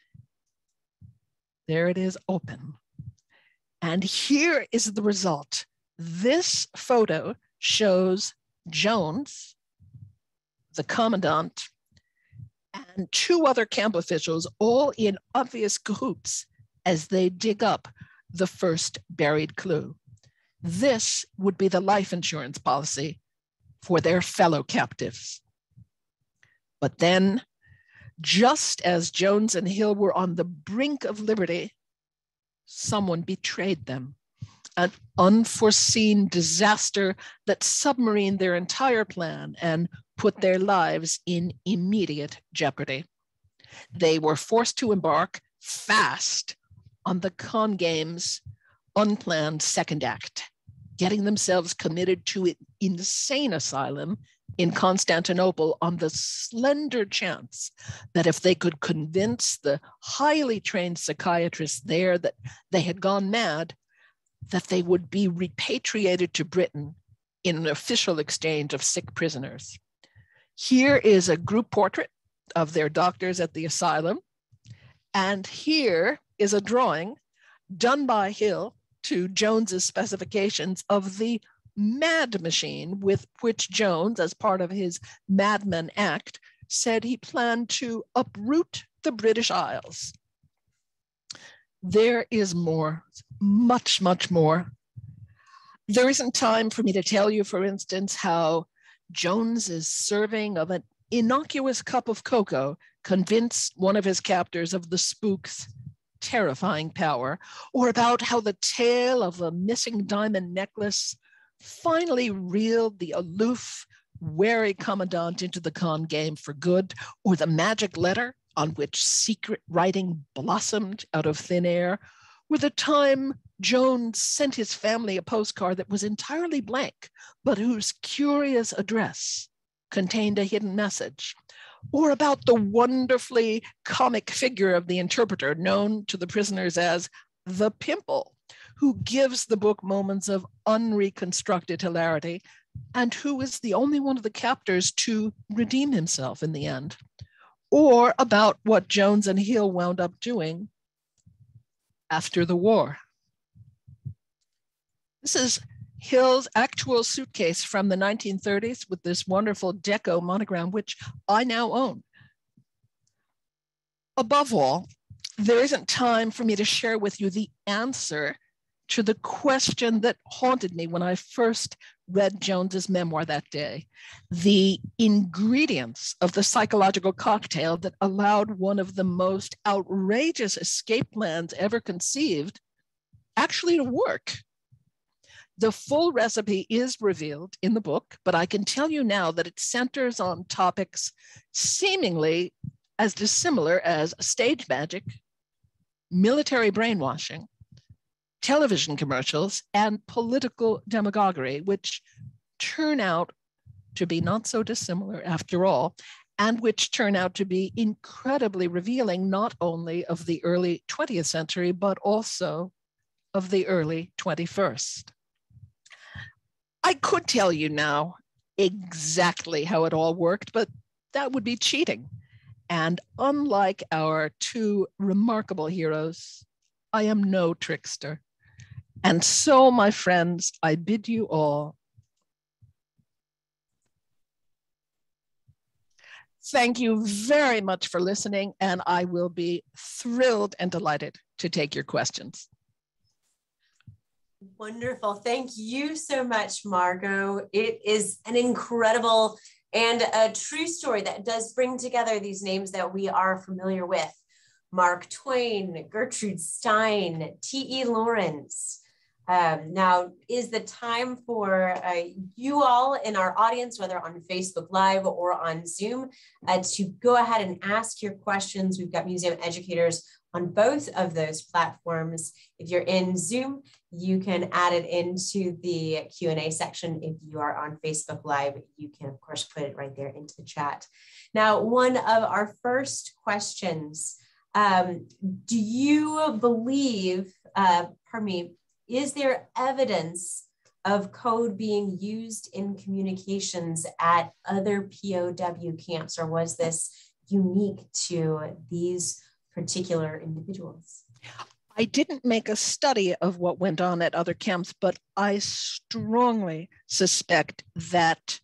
There it is, open. And here is the result. This photo shows Jones, the commandant, and two other camp officials, all in obvious cahoots as they dig up the first buried clue. This would be the life insurance policy for their fellow captives. But then, just as Jones and Hill were on the brink of liberty, someone betrayed them. An unforeseen disaster that submarined their entire plan and put their lives in immediate jeopardy. They were forced to embark fast on the con game's unplanned second act, getting themselves committed to an insane asylum in Constantinople on the slender chance that if they could convince the highly trained psychiatrists there that they had gone mad, that they would be repatriated to Britain in an official exchange of sick prisoners. Here is a group portrait of their doctors at the asylum, and here is a drawing done by Hill to Jones's specifications of the mad machine with which Jones, as part of his Madman Act, said he planned to uproot the British Isles. There is more, much, much more. There isn't time for me to tell you, for instance, how Jones's serving of an innocuous cup of cocoa convinced one of his captors of the spook's terrifying power, or about how the tale of a missing diamond necklace finally reeled the aloof, wary commandant into the con game for good, or the magic letter on which secret writing blossomed out of thin air, or the time Jones sent his family a postcard that was entirely blank, but whose curious address contained a hidden message, or about the wonderfully comic figure of the interpreter known to the prisoners as the Pimple, who gives the book moments of unreconstructed hilarity and who is the only one of the captors to redeem himself in the end, or about what Jones and Hill wound up doing after the war. This is Hill's actual suitcase from the nineteen thirties with this wonderful deco monogram, which I now own. Above all, there isn't time for me to share with you the answer to the question that haunted me when I first read Jones's memoir that day: the ingredients of the psychological cocktail that allowed one of the most outrageous escape plans ever conceived actually to work. The full recipe is revealed in the book, but I can tell you now that it centers on topics seemingly as dissimilar as stage magic, military brainwashing, television commercials, and political demagoguery, which turn out to be not so dissimilar after all, and which turn out to be incredibly revealing not only of the early twentieth century, but also of the early twenty-first. I could tell you now exactly how it all worked, but that would be cheating. And unlike our two remarkable heroes, I am no trickster. And so, my friends, I bid you all thank you very much for listening, and I will be thrilled and delighted to take your questions. Wonderful. Thank you so much, Margot. It is an incredible and a true story that does bring together these names that we are familiar with: Mark Twain, Gertrude Stein, T E Lawrence. Um, now is the time for uh, you all in our audience, whether on Facebook Live or on Zoom, uh, to go ahead and ask your questions. We've got museum educators on both of those platforms. If you're in Zoom, you can add it into the Q and A section. If you are on Facebook Live, you can, of course, put it right there into the chat. Now, one of our first questions, um, do you believe, uh, pardon me, is there evidence of code being used in communications at other P O W camps, or was this unique to these particular individuals? I didn't make a study of what went on at other camps, but I strongly suspect that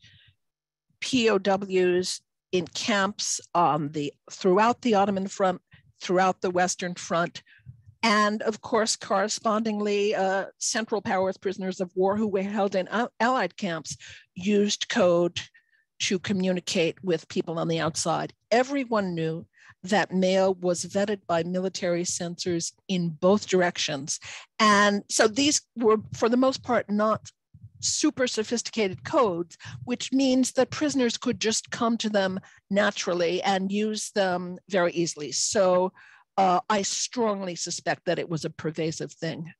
P O Ws in camps on the throughout the Ottoman front, throughout the Western Front, and of course, correspondingly, uh, Central Powers prisoners of war who were held in Allied camps used code to communicate with people on the outside. Everyone knew that mail was vetted by military censors in both directions. And so these were, for the most part, not super sophisticated codes, which means that prisoners could just come to them naturally and use them very easily. So uh, I strongly suspect that it was a pervasive thing.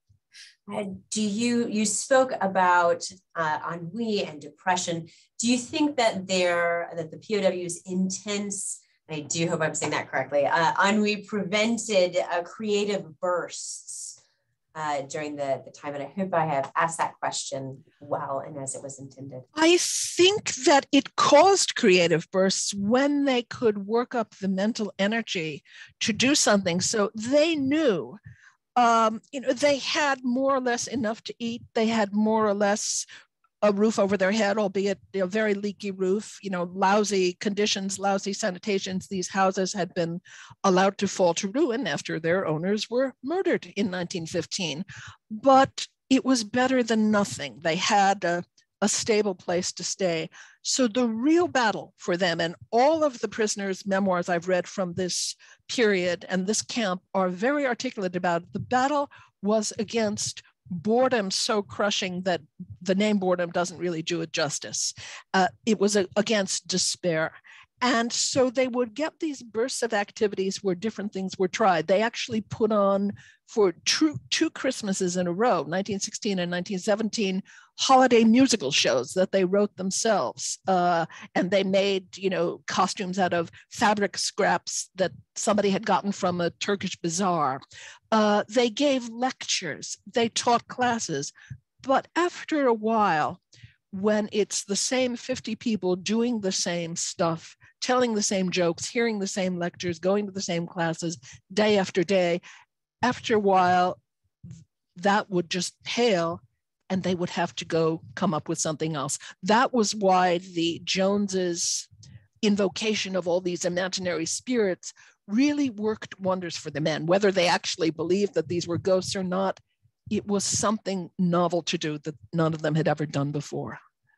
Uh, do you, you spoke about uh, ennui and depression. Do you think that there, that the P O W's intense, I do hope I'm saying that correctly, uh, ennui prevented uh, creative bursts uh, during the, the time? And I hope I have asked that question well and as it was intended. I think that it caused creative bursts when they could work up the mental energy to do something. So they knew, um, you know, they had more or less enough to eat. They had more or less a roof over their head, albeit a very leaky roof, you know, lousy conditions, lousy sanitations. These houses had been allowed to fall to ruin after their owners were murdered in nineteen fifteen. But it was better than nothing. They had a, a stable place to stay. So the real battle for them, and all of the prisoners' memoirs I've read from this period and this camp are very articulate about it. The battle was against boredom so crushing that the name boredom doesn't really do it justice. Uh, it was a, against despair. And so they would get these bursts of activities where different things were tried. They actually put on for two, two Christmases in a row, nineteen sixteen and nineteen seventeen, holiday musical shows that they wrote themselves. Uh, and they made, you know, costumes out of fabric scraps that somebody had gotten from a Turkish bazaar. Uh, they gave lectures, they taught classes. But after a while, when it's the same fifty people doing the same stuff, telling the same jokes, hearing the same lectures, going to the same classes day after day, after a while, that would just pale and they would have to go come up with something else. That was why the Joneses' invocation of all these imaginary spirits really worked wonders for the men. Whether they actually believed that these were ghosts or not, it was something novel to do that none of them had ever done before.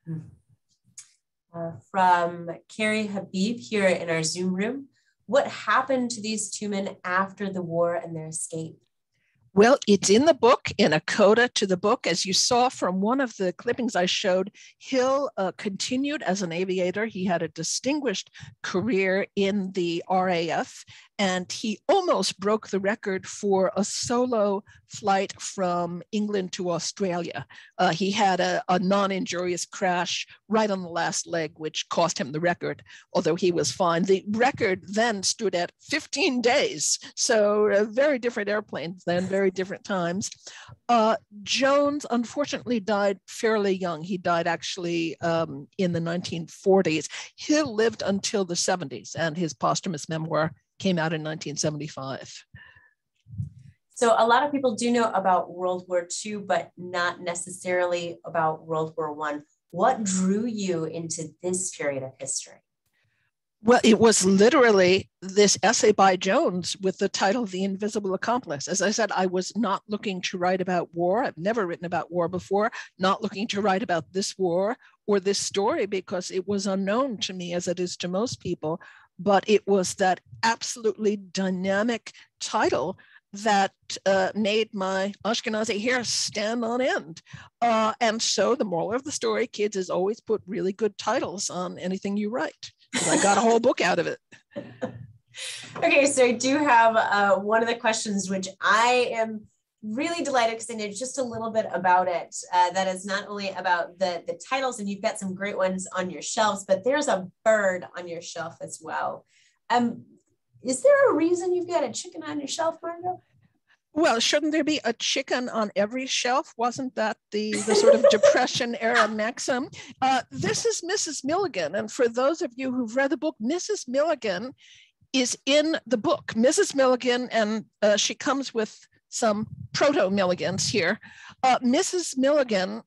Uh, from Carrie Habib here in our Zoom room, what happened to these two men after the war and their escape? Well, it's in the book, in a coda to the book. As you saw from one of the clippings I showed, Hill uh, continued as an aviator. He had a distinguished career in the R A F, and he almost broke the record for a solo flight from England to Australia. Uh, he had a, a non-injurious crash right on the last leg, which cost him the record, although he was fine. The record then stood at fifteen days, so uh, very different airplanes then, very different times. Uh, Jones unfortunately died fairly young. He died actually um, in the nineteen forties. Hill lived until the seventies, and his posthumous memoir came out in nineteen seventy-five. So a lot of people do know about World War Two, but not necessarily about World War One. What drew you into this period of history? Well, it was literally this essay by Jones with the title The Invisible Accomplice. As I said, I was not looking to write about war. I've never written about war before, not looking to write about this war or this story because it was unknown to me as it is to most people. But it was that absolutely dynamic title that uh, made my Ashkenazi hair stand on end. Uh, and so the moral of the story, kids, is always put really good titles on anything you write. I got a whole book out of it. Okay, so I do have uh, one of the questions, which I am really delighted because I know just a little bit about it. Uh, that is not only about the, the titles, and you've got some great ones on your shelves, but there's a bird on your shelf as well. Um, is there a reason you've got a chicken on your shelf, Margot? Well, shouldn't there be a chicken on every shelf? Wasn't that the, the sort of Depression era maxim? Uh, this is Missus Milligan. And for those of you who've read the book, Missus Milligan is in the book. Missus Milligan, and uh, she comes with some proto-Milligans here. Uh, Missus Milligan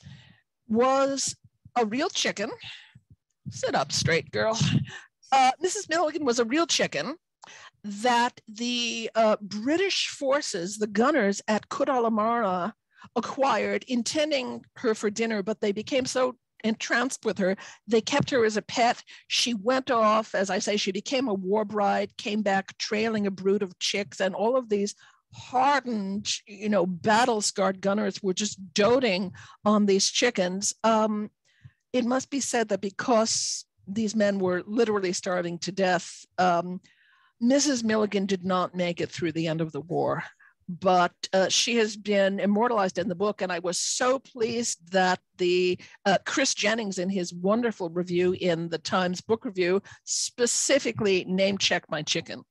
was a real chicken. Sit up straight, girl. Uh, Missus Milligan was a real chicken that the uh, British forces, the gunners at Kut al Amara, acquired, intending her for dinner, but they became so entranced with her, they kept her as a pet. She went off, as I say, she became a war bride, came back trailing a brood of chicks, and all of these hardened, you know, battle-scarred gunners were just doting on these chickens. Um, it must be said that because these men were literally starving to death, um, Missus Milligan did not make it through the end of the war, but uh, she has been immortalized in the book. And I was so pleased that the uh, Chris Jennings, in his wonderful review in the Times Book Review, specifically name-checked my chicken.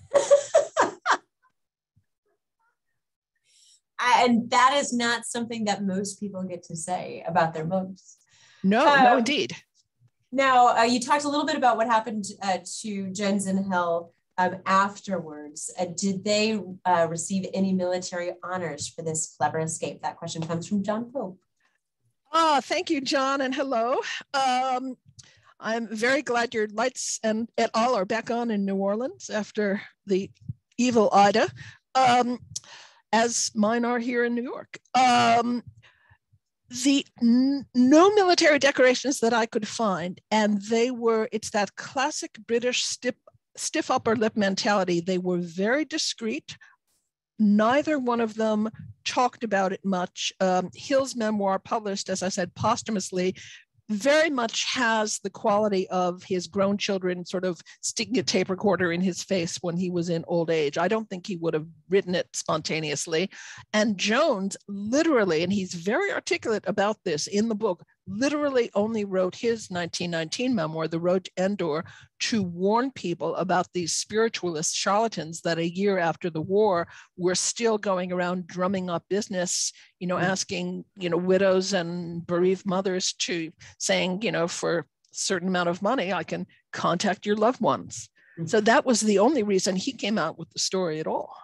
And that is not something that most people get to say about their books. No, um, no, indeed. Now, uh, you talked a little bit about what happened uh, to Jones and Hill Um, afterwards. Uh, did they uh, receive any military honors for this clever escape? That question comes from John Pope. Ah, Uh, thank you, John, and hello. Um, I'm very glad your lights and et al. Are back on in New Orleans after the evil Ida, um, as mine are here in New York. Um, the n- no military decorations that I could find, and they were, it's that classic British stiff, stiff upper lip mentality. They were very discreet. Neither one of them talked about it much. Um, Hill's memoir, published, as I said, posthumously, very much has the quality of his grown children sort of sticking a tape recorder in his face when he was in old age. I don't think he would have written it spontaneously. And Jones literally, and he's very articulate about this in the book, literally only wrote his nineteen nineteen memoir, The Road to Endor, to warn people about these spiritualist charlatans that a year after the war were still going around drumming up business, you know, mm-hmm. asking, you know, widows and bereaved mothers to saying, you know, for a certain amount of money, I can contact your loved ones. Mm-hmm. So that was the only reason he came out with the story at all.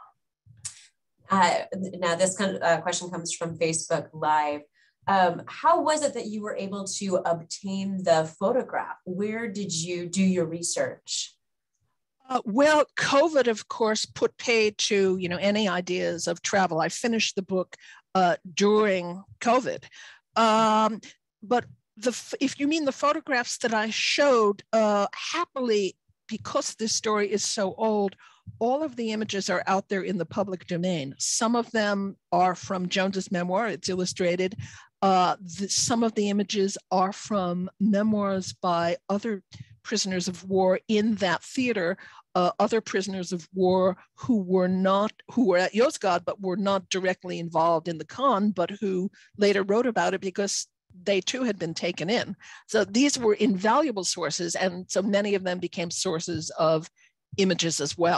Uh, now, this kind of, uh, question comes from Facebook Live. Um, how was it that you were able to obtain the photograph? Where did you do your research? Uh, well, COVID, of course, put paid to, you know, any ideas of travel. I finished the book uh, during COVID. Um, but the if you mean the photographs that I showed, uh, happily, because this story is so old, all of the images are out there in the public domain. Some of them are from Jones's memoir. It's illustrated. Uh, the, some of the images are from memoirs by other prisoners of war in that theater, uh, other prisoners of war who were not, who were at Yozgad, but were not directly involved in the con, but who later wrote about it because they too had been taken in. So these were invaluable sources, and so many of them became sources of images as well.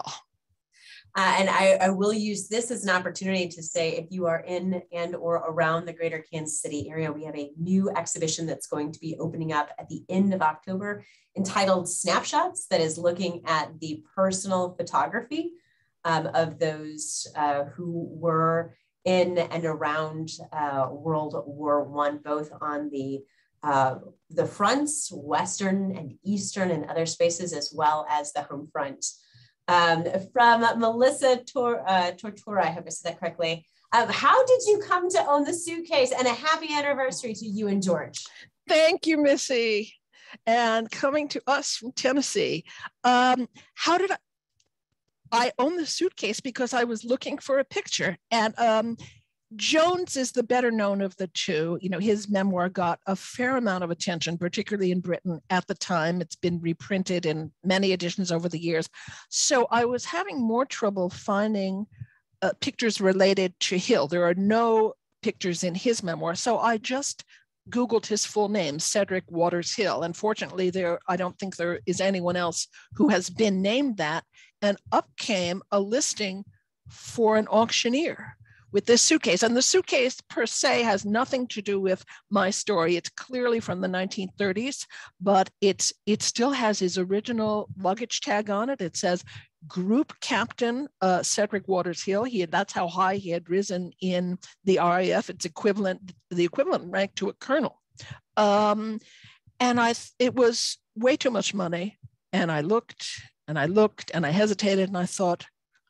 Uh, and I, I will use this as an opportunity to say, if you are in and or around the greater Kansas City area, we have a new exhibition that's going to be opening up at the end of October entitled Snapshots, that is looking at the personal photography um, of those uh, who were in and around uh, World War One, both on the uh, the fronts, Western and Eastern and other spaces, as well as the home front. Um, from Melissa Tor, uh, Tortora, I hope I said that correctly. Um, how did you come to own the suitcase? And a happy anniversary to you and George. Thank you, Missy. And coming to us from Tennessee. Um, how did I? I own the suitcase because I was looking for a picture. And um, Jones is the better known of the two. You know, his memoir got a fair amount of attention, particularly in Britain at the time. It's been reprinted in many editions over the years. So I was having more trouble finding uh, pictures related to Hill. There are no pictures in his memoir. So I just Googled his full name, Cedric Waters Hill. And fortunately, there, I don't think there is anyone else who has been named that. And up came a listing for an auctioneer with this suitcase. And the suitcase per se has nothing to do with my story. It's clearly from the nineteen thirties, but it's it still has his original luggage tag on it. It says Group Captain uh, Cedric Waters Hill. He had, that's how high he had risen in the R A F. It's equivalent, the equivalent rank to a colonel. Um, and I, it was way too much money. And I looked and I looked and I hesitated and I thought,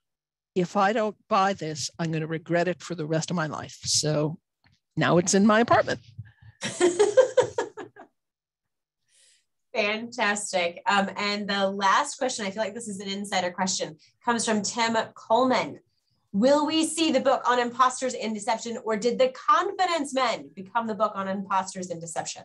if I don't buy this, I'm going to regret it for the rest of my life. So now it's in my apartment. Fantastic. Um, and the last question, I feel like this is an insider question, comes from Tim Coleman. Will we see the book on imposters and deception, or did The Confidence Men become the book on imposters and deception?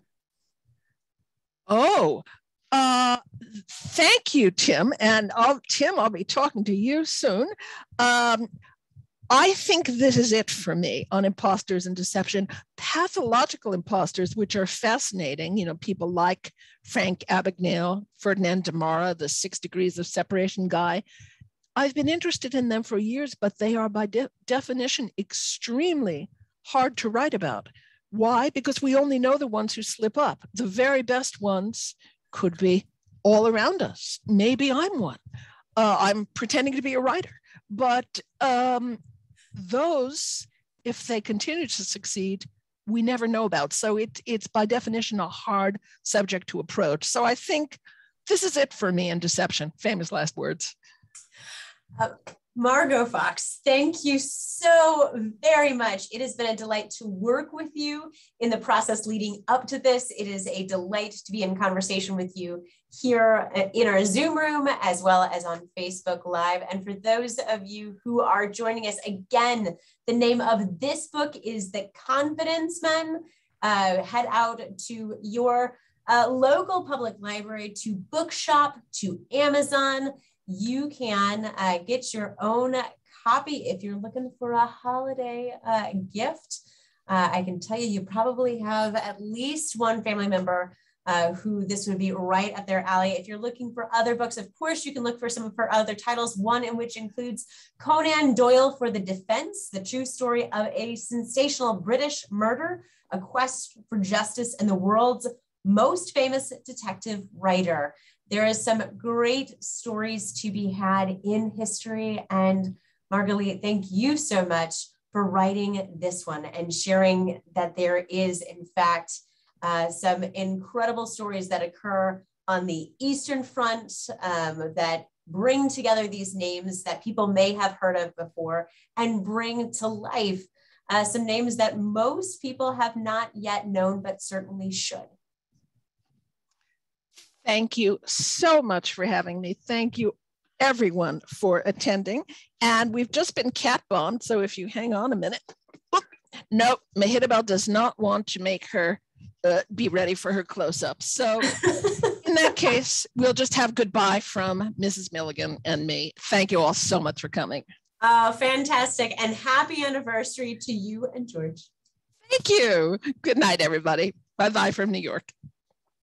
Oh, uh, thank you, Tim. And I'll, Tim, I'll be talking to you soon. Um, I think this is it for me on imposters and deception. Pathological imposters, which are fascinating, you know, people like Frank Abagnale, Ferdinand Damara, the six degrees of separation guy. I've been interested in them for years, but they are by de- definition extremely hard to write about. Why? Because we only know the ones who slip up. The very best ones could be all around us. Maybe I'm one. Uh, I'm pretending to be a writer, but um, those, if they continue to succeed, we never know about. So it, it's by definition a hard subject to approach. So I think this is it for me in deception. Famous last words. Uh, Margot Fox, thank you so very much. It has been a delight to work with you in the process leading up to this. It is a delight to be in conversation with you here in our Zoom room, as well as on Facebook Live. And for those of you who are joining us again, the name of this book is The Confidence Men. Uh, head out to your uh, local public library, to Bookshop, to Amazon. You can uh, get your own copy if you're looking for a holiday uh, gift. Uh, I can tell you, you probably have at least one family member uh, who this would be right up their alley. If you're looking for other books, of course, you can look for some of her other titles, one in which includes Conan Doyle for the Defense, the true story of a sensational British murder, a quest for justice, and the world's most famous detective writer. There is some great stories to be had in history. And Margalit, thank you so much for writing this one and sharing that there is, in fact, uh, some incredible stories that occur on the Eastern Front um, that bring together these names that people may have heard of before and bring to life uh, some names that most people have not yet known, but certainly should. Thank you so much for having me. Thank you, everyone, for attending. And we've just been cat bombed, so if you hang on a minute. Oop, no, Mahidabel does not want to make her uh, be ready for her close-up. So in that case, we'll just have goodbye from Missus Milligan and me. Thank you all so much for coming. Oh, fantastic. And happy anniversary to you and George. Thank you. Good night, everybody. Bye-bye from New York.